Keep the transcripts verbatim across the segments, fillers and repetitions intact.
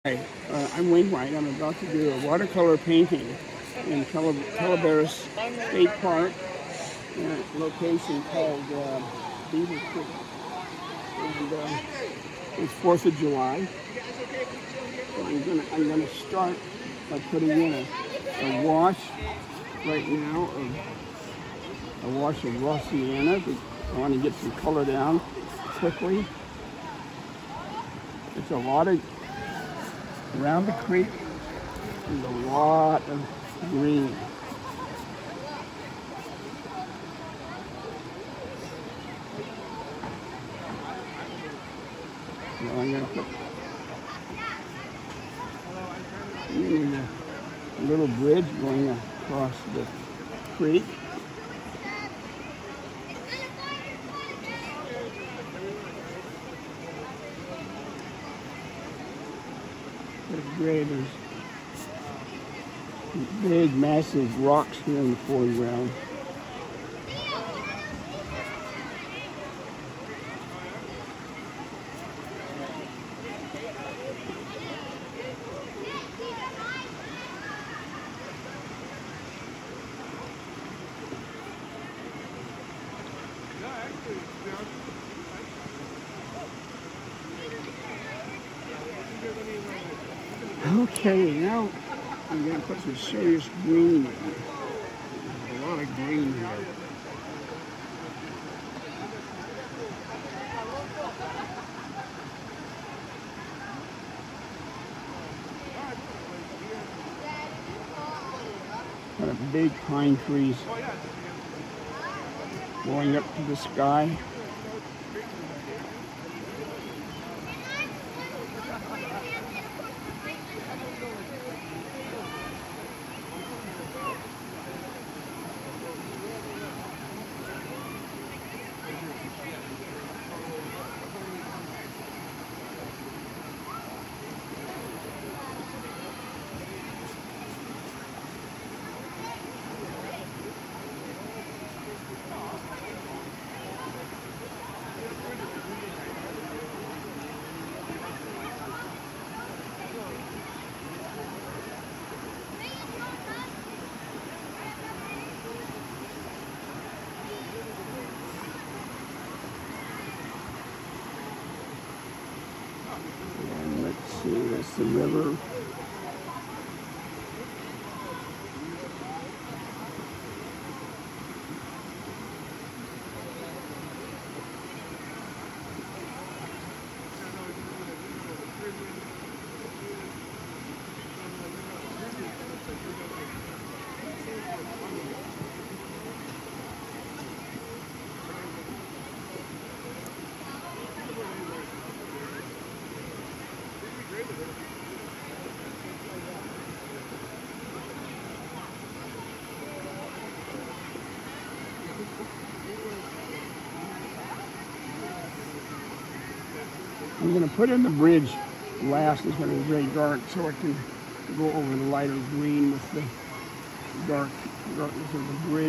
Hi, uh, I'm Wayne White. I'm about to do a watercolor painting in Cal Calaveras State Park in a location called uh, Beaver Creek. And uh, it's fourth of July. So I'm gonna I'm gonna start by putting in a, a wash right now of a wash of raw sienna. I want to get some color down quickly. It's a lot of around the creek. There's a lot of green. So I'm going to put in a little bridge going across the creek. It's great. There's big, massive rocks here in the foreground. Okay, now I'm going to put some serious green in. There's a lot of green here. Got a big pine trees going up to the sky. And let's see, that's the river. I'm going to put in the bridge last. It's going to be very dark, so I can go over the lighter green with the dark darkness of the bridge.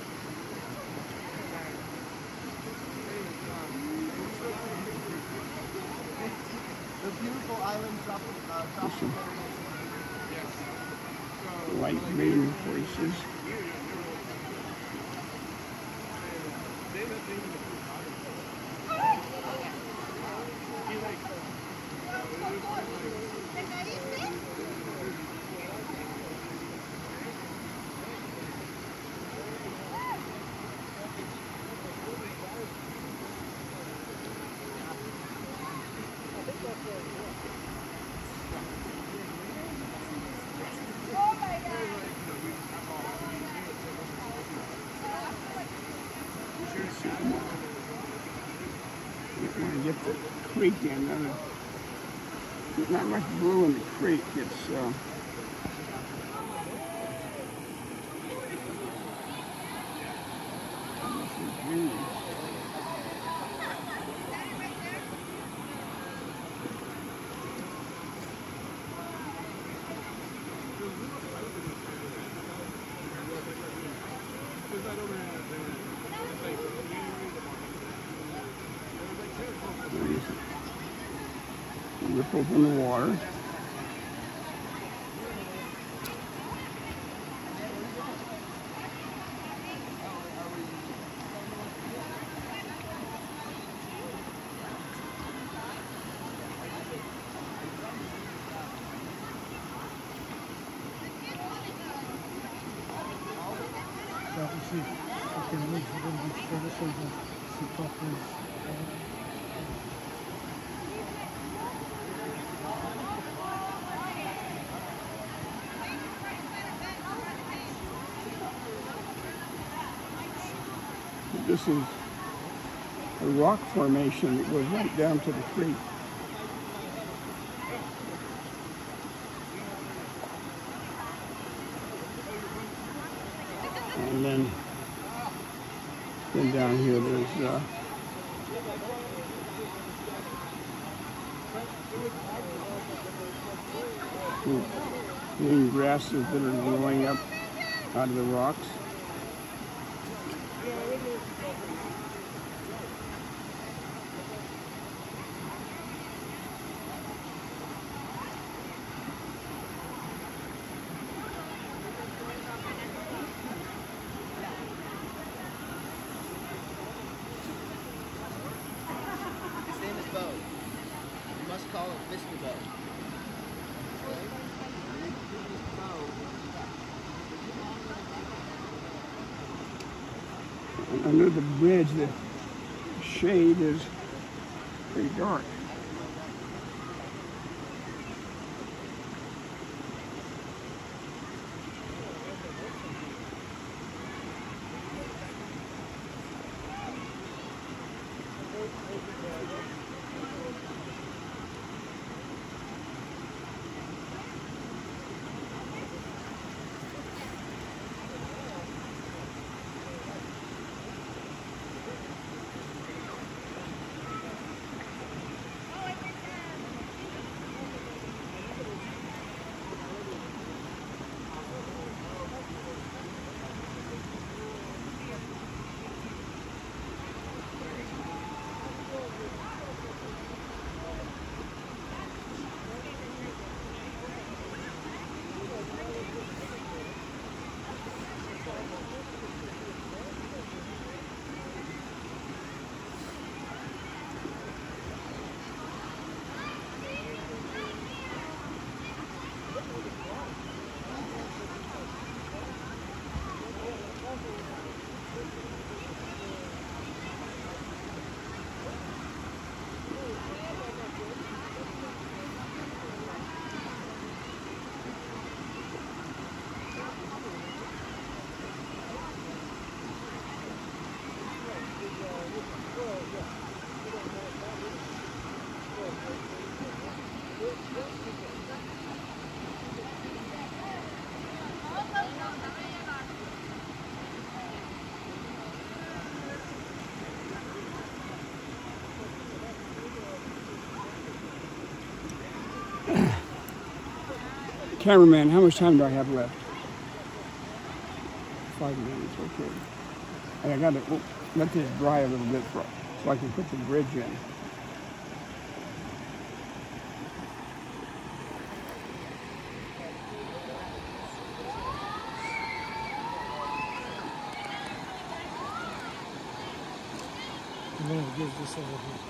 The beautiful island tropical. Light green places. Want to get the creek in. There's not much blue in the creek. It's uh, green. Ripples in the water. see. You can make even this further so you can see properly. This is a rock formation that goes right down to the creek. And then, then down here there's uh, green grasses that are growing up out of the rocks. Call it Vista Bow. Under the bridge, the shade is pretty dark. Cameraman, how much time do I have left? Five minutes, okay. And I gotta oh, let this dry a little bit for, so I can put the bridge in. I'm gonna give this over here.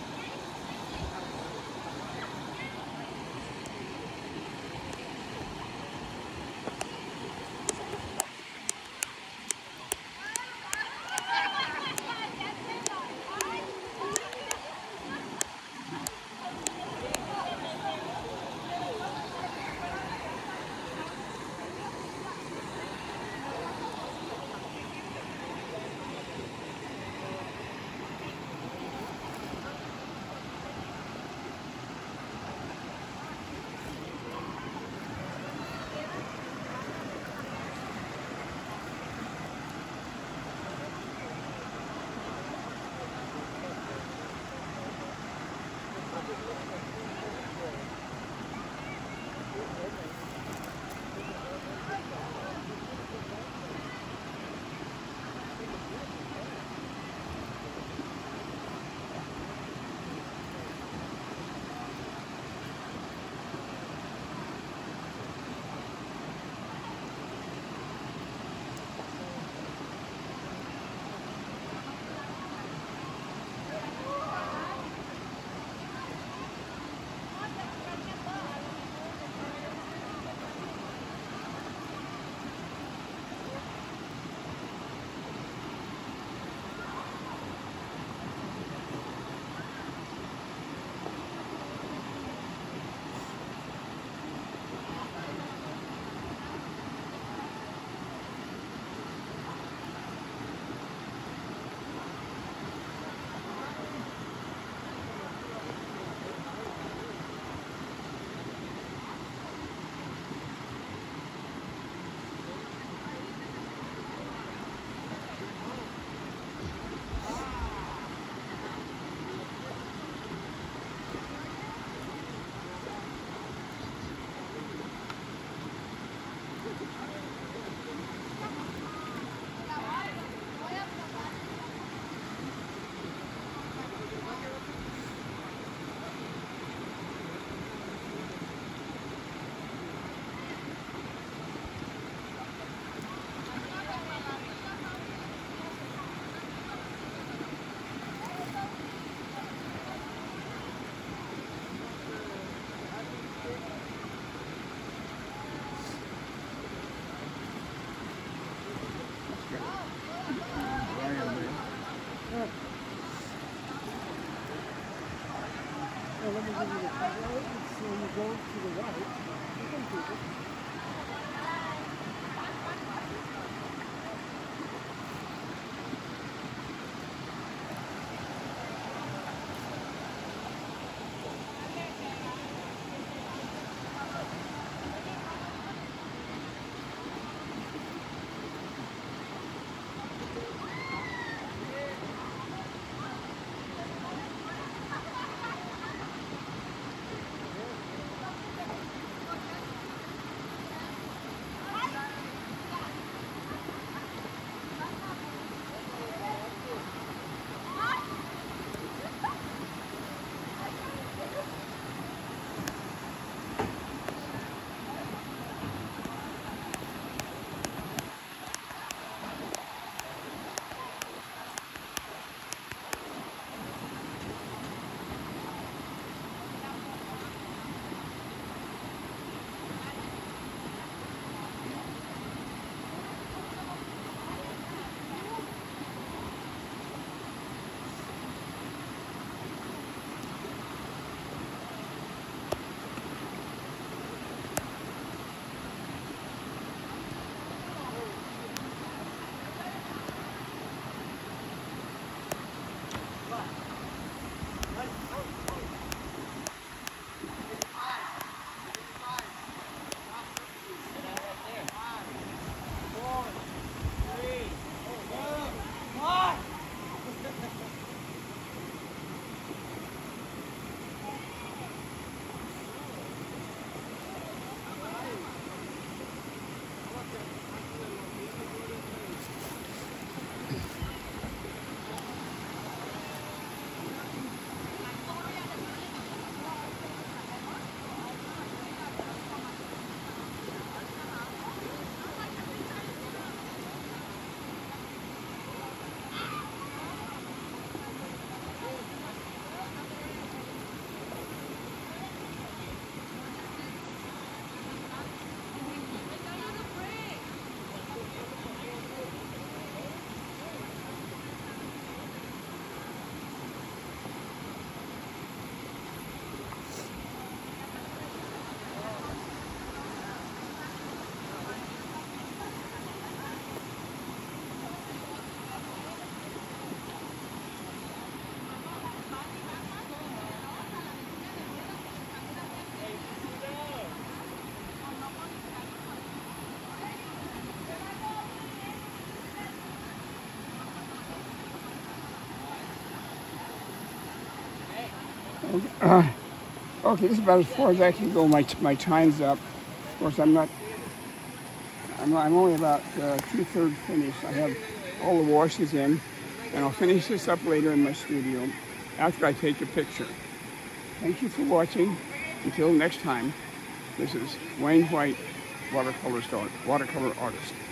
Okay, uh, okay, this is about as far as I can go. My my time's up. Of course, I'm not. I'm, I'm only about uh, two-thirds finished. I have all the washes in, and I'll finish this up later in my studio after I take a picture. Thank you for watching. Until next time, this is Wayne White, watercolor, watercolor artist.